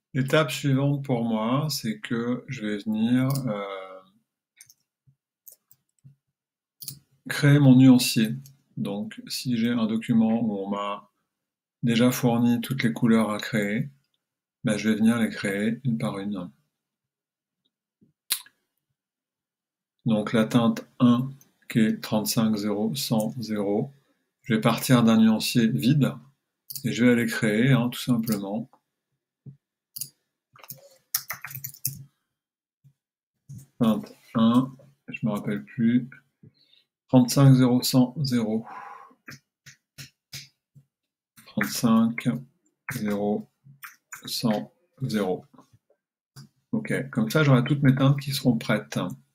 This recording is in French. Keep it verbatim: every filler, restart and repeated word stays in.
L'étape suivante pour moi, c'est que je vais venir euh, créer mon nuancier. Donc, si j'ai un document où on m'a déjà fourni toutes les couleurs à créer, ben, je vais venir les créer une par une. Donc, la teinte un, qui est trente-cinq zéro cent zéro, je vais partir d'un nuancier vide et je vais aller créer, hein, tout simplement. Teinte un, je me rappelle plus, trente-cinq zéro cent zéro. trente-cinq zéro cent zéro. Ok, comme ça j'aurai toutes mes teintes qui seront prêtes.